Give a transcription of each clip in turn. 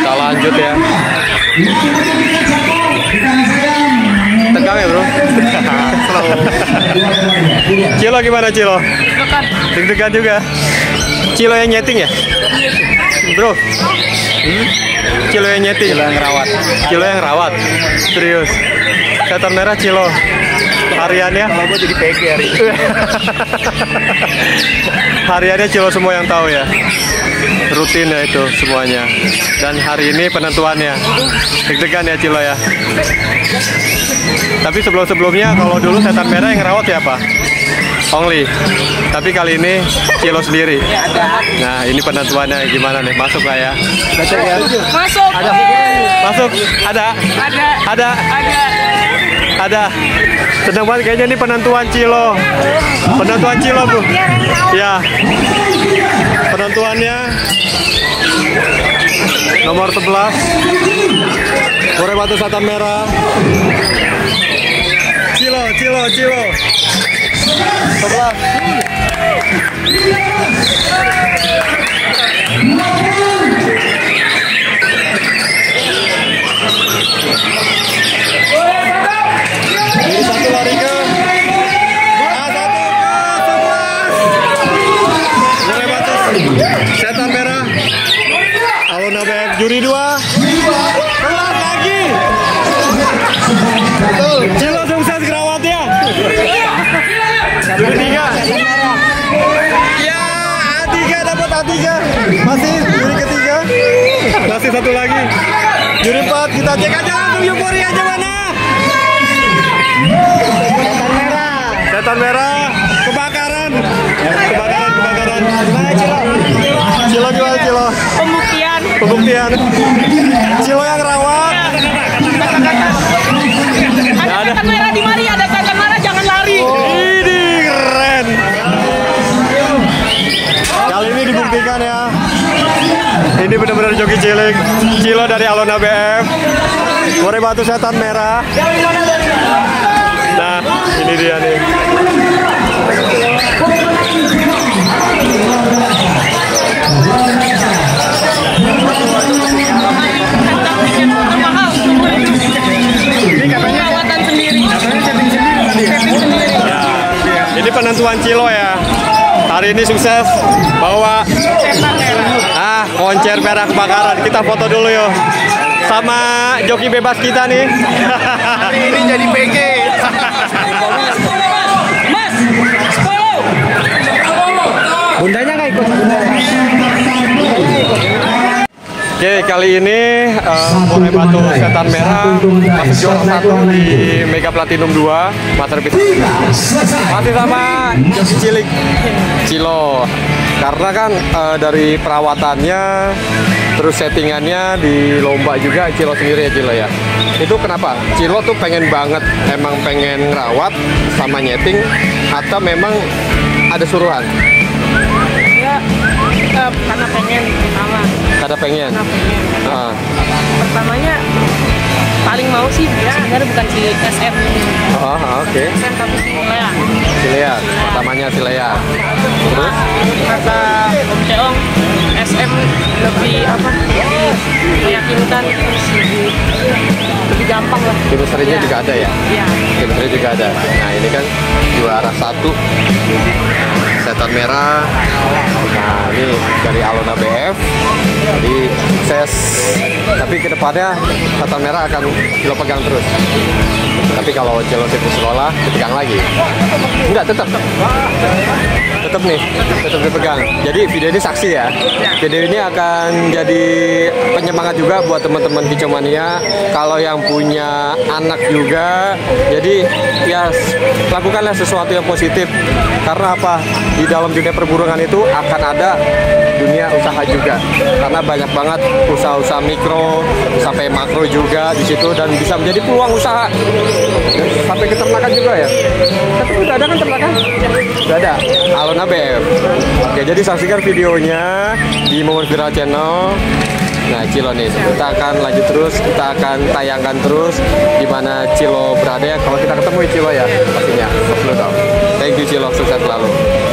Kita lanjut ya. Tegang ya bro. Cilo gimana Cilo? Deg-degan juga. Cilo yang nyeting ya? Bro. Cilo yang nyeting. Cilo yang rawat. Cilo yang rawat. Serius. Setan merah Cilo. Hariannya? Kalau gue jadi PG hari ini. Hariannya Cilo semua yang tahu ya. Rutin ya itu semuanya. Dan hari ini penentuannya. Deg-degan ya Cilo ya. Tapi sebelum-sebelumnya kalau dulu setan merah yang rawat ya apa? Ongli. Tapi kali ini Cilo sendiri. Nah ini penentuannya gimana nih? Masuk lah ya. Masuk. Ada. Masuk. Ada. Ada. Senang banget kayaknya ini penentuan Cilo. Penentuan Cilo bu. Ya. Penentuannya nomor 11. Murai Batu Setan Merah. Cilo. 11. Jadi satu lari ke Murai Batu Setan Merah. Alona BF juri 2. Kelas lagi. Cilo sukses gerawatnya. Juri 3. Ya, A3 dapat A3. Masih juri ketiga. Masih satu lagi. Juri 4 kita cek aja langsung euforia aja mana. Setan merah. Kebakaran. Cilo gimana Cilo? Pembuktian. Cilo yang rawat. Ada setan merah di mari, ada setan merah jangan lari. Ini keren. Kali ini dibuktikan ya. Ini benar-benar joki cilik. Cilo dari Alona BF. Murai Batu Setan Merah. Nah, ini dia nih. Perawatan sendiri. Ya, ini penentuan Cilo ya. Hari ini sukses bawa koncer merah kebakaran. Kita foto dulu yuk sama joki bebas kita nih. Hari ini jadi PG. Mas, 10. Bundanya nggak ikut. Oke, kali ini Murai Batu Setan Merah masuk juara 1 di Mega Platinum 2 Masterpiece. Masih sama joki cilik Cilo. Karena kan dari perawatannya, terus settingannya di lomba juga Cilo sendiri ya Cilo ya. Itu kenapa? Cilo tuh pengen banget, emang pengen ngerawat sama nyeting, atau memang ada suruhan? Ya, karena pengen pertama. Ada pengen. Pertamanya paling mau sih sebenarnya bukan si SM. Oke. SM tapi si Lea. Si Lea. Pertamanya si Lea. Terus? Kata Om Ceong, SM lebih meyakinkan, lebih gampang lah. Chemistry-nya juga ada ya? Iya. Chemistry juga ada. Nah ini kan juara 1 Setan Merah. Nah ini dari Alona BF. Jadi sukses. Tapi kedepannya Setan Merah akan Cilo pegang terus. Tapi kalau Cilo di sekolah dipegang lagi. Enggak, tetap nih, tetap dipegang. Jadi video ini saksi ya. Video ini akan jadi penyemangat juga buat teman-teman Kicomania. Kalau yang punya anak juga, jadi ya lakukanlah sesuatu yang positif. Karena apa? Di dalam dunia perburuan itu akan ada dunia usaha juga. Karena banyak banget usaha-usaha mikro sampai makro juga di situ, dan bisa menjadi peluang usaha. Sampai ke ternakan juga ya. Tapi udah ada kan ternakan? Udah ada. Alona BF. Oke, jadi saksikan videonya di Momen Viral Channel. Nah, Cilo nih, kita akan lanjut terus, kita akan tayangkan terus di mana Cilo berada ya. Kalau kita ketemu Cilo ya, pastinya. Thank you Cilo, sukses selalu.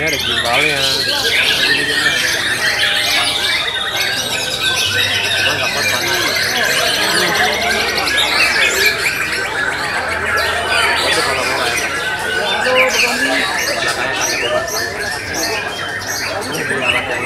ada gimbalnya. Cuma nggak kuat panas. Itu kalau mulai belakangnya kasih coba. Ini alat yang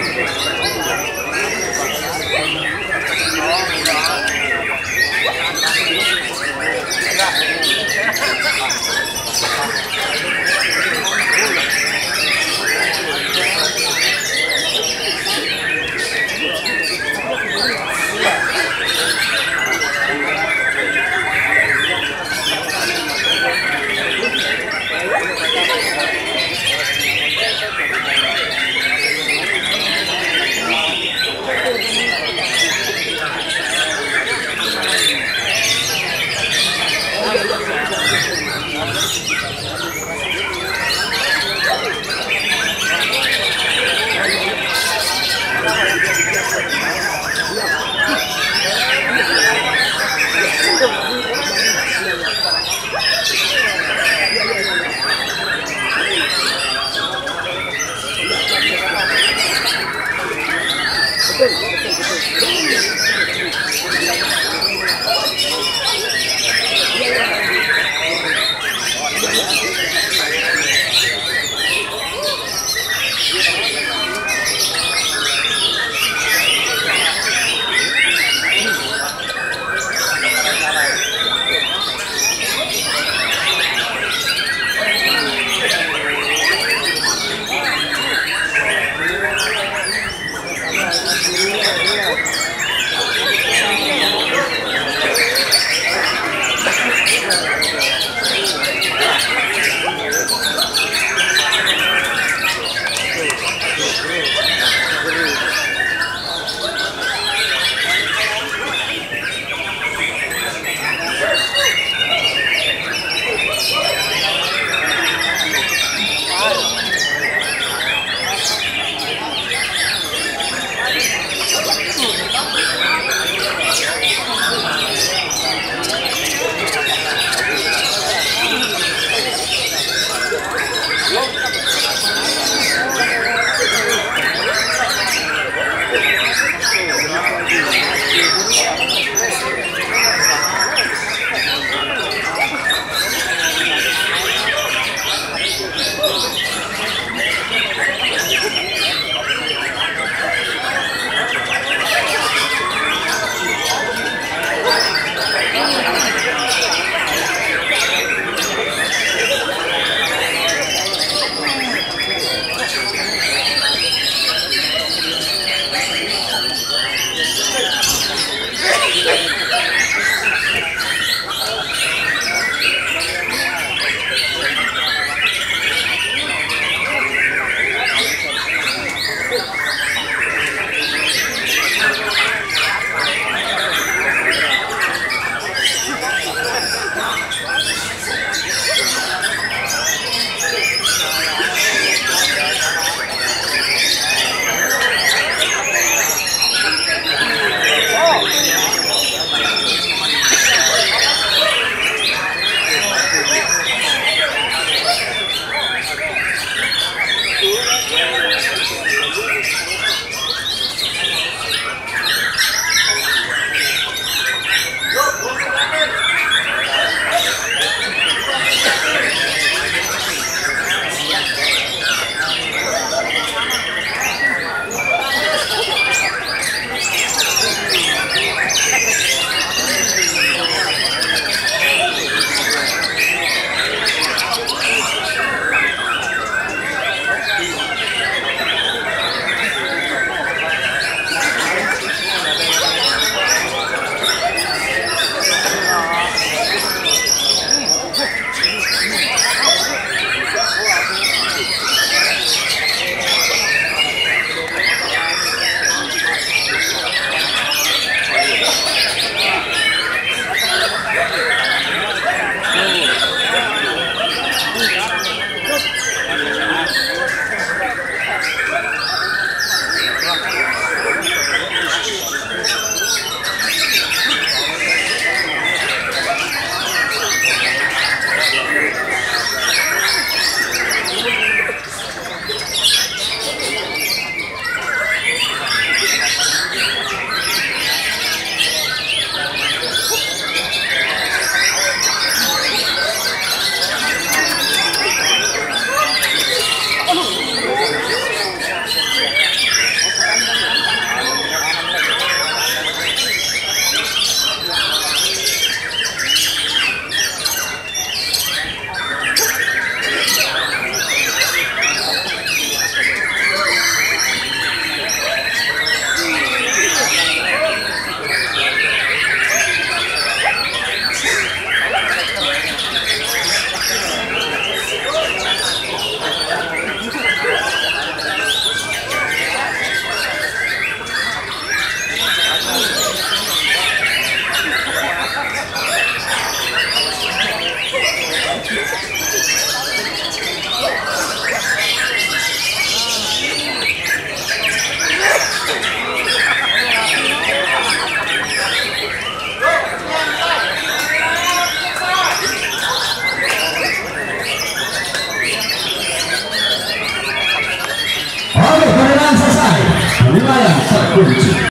Oke, permainan selesai. Wilayah terkunci.